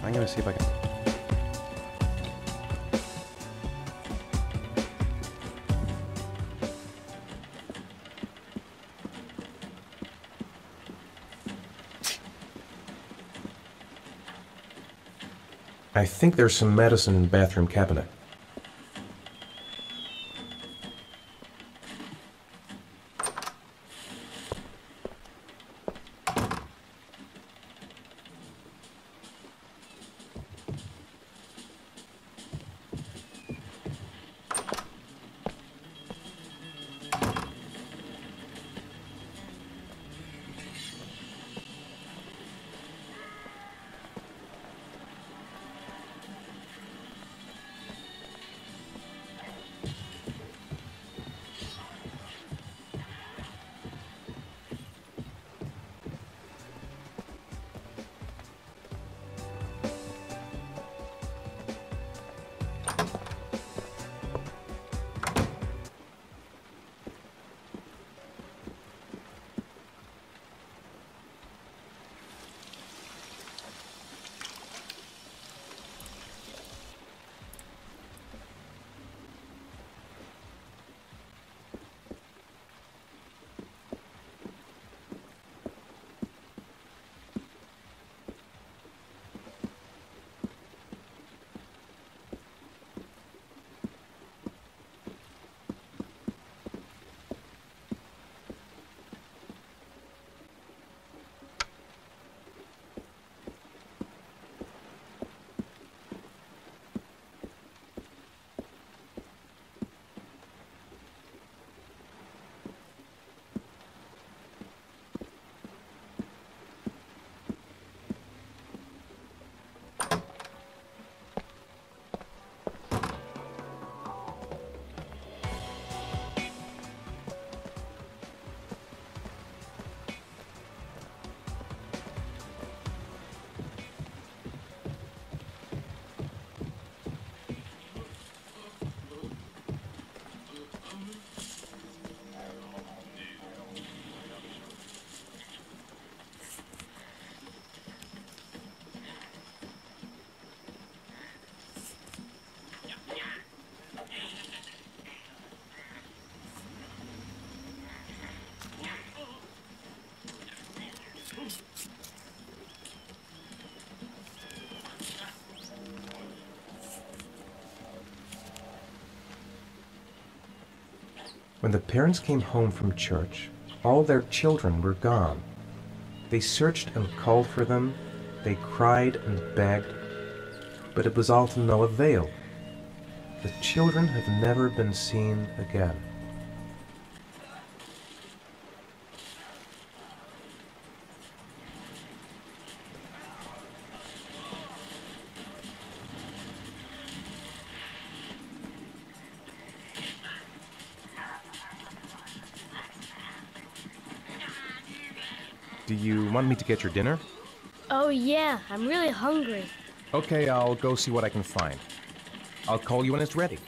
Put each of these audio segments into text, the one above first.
I'm gonna see if I can... I think there's some medicine in the bathroom cabinet. When the parents came home from church, all their children were gone. They searched and called for them, they cried and begged, but it was all to no avail. The children have never been seen again. Do you want me to get your dinner? Oh yeah, I'm really hungry. Okay, I'll go see what I can find. I'll call you when it's ready.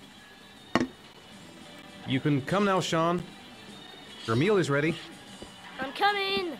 You can come now, Sean. Your meal is ready. I'm coming!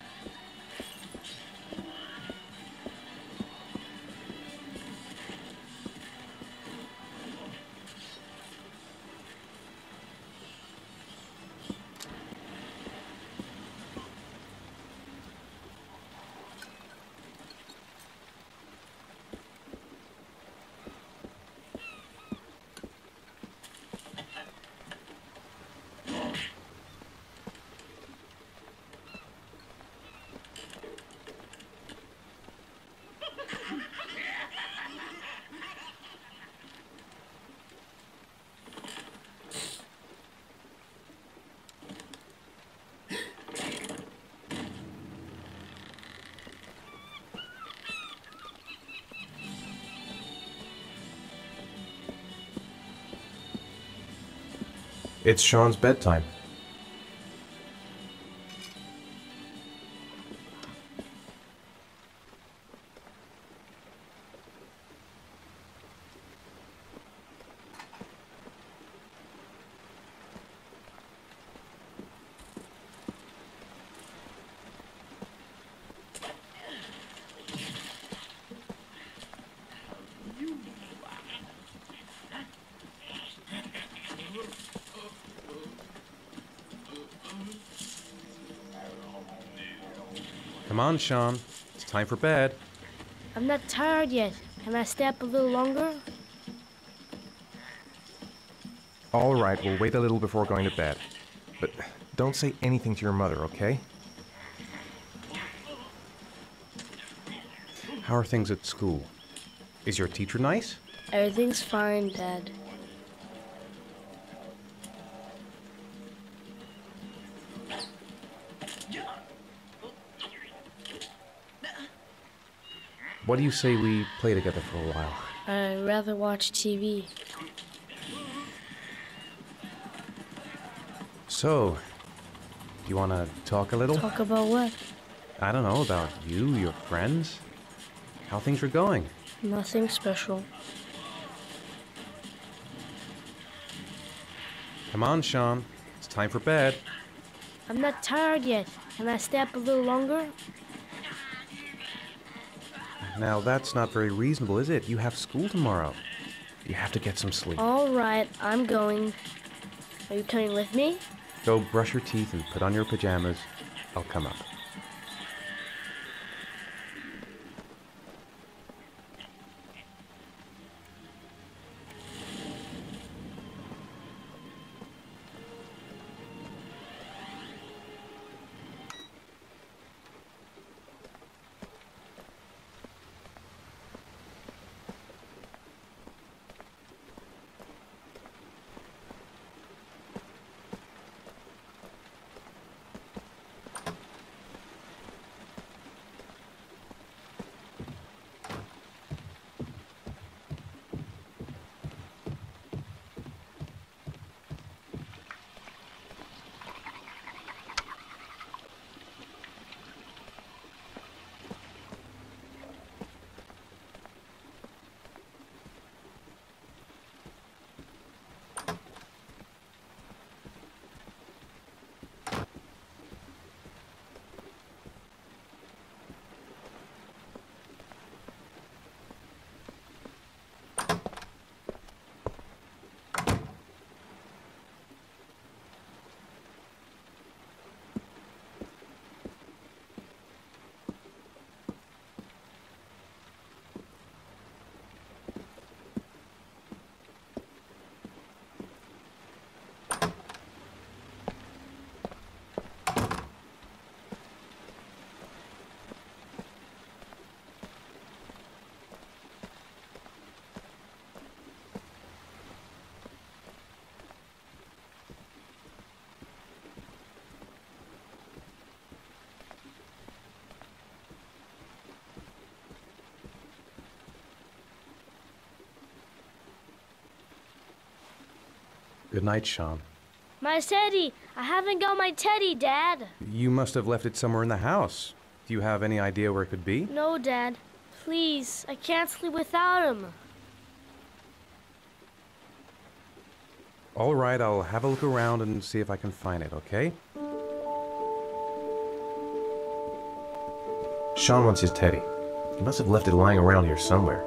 It's Sean's bedtime. Come on, Sean. It's time for bed. I'm not tired yet. Can I stay up a little longer? All right, we'll wait a little before going to bed. But don't say anything to your mother, okay? How are things at school? Is your teacher nice? Everything's fine, Dad. What do you say we play together for a while? I'd rather watch TV. So, do you want to talk a little? Talk about what? I don't know, about you, your friends, how things are going. Nothing special. Come on, Sean. It's time for bed. I'm not tired yet. Can I stay up a little longer? Now, that's not very reasonable, is it? You have school tomorrow. You have to get some sleep. All right, I'm going. Are you coming with me? Go brush your teeth and put on your pajamas. I'll come up. Good night, Sean. My teddy! I haven't got my teddy, Dad! You must have left it somewhere in the house. Do you have any idea where it could be? No, Dad. Please, I can't sleep without him. All right, I'll have a look around and see if I can find it, okay? Sean wants his teddy. He must have left it lying around here somewhere.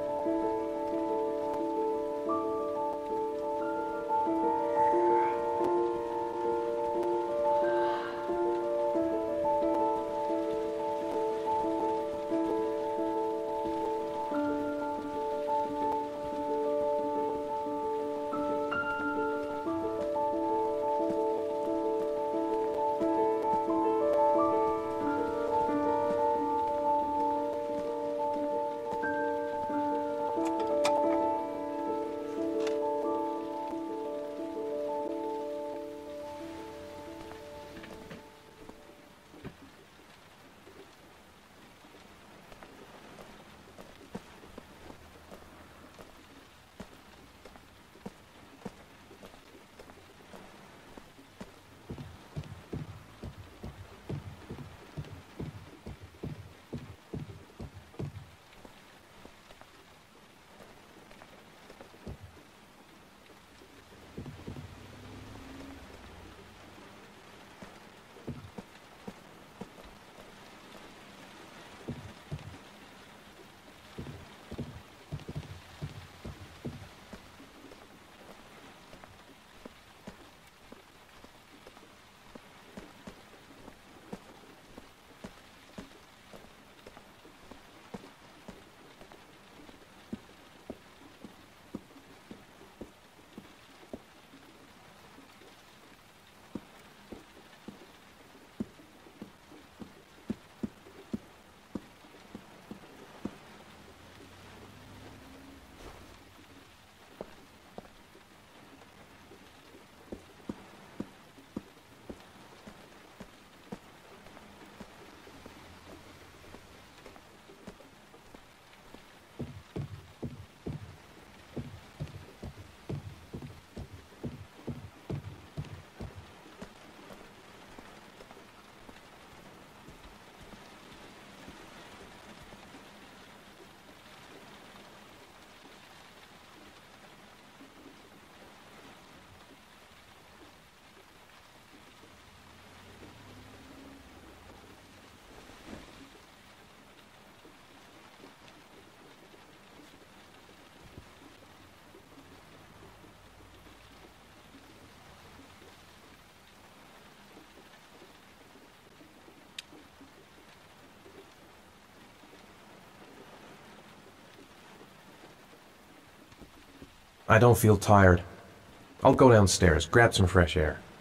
I don't feel tired. I'll go downstairs, grab some fresh air.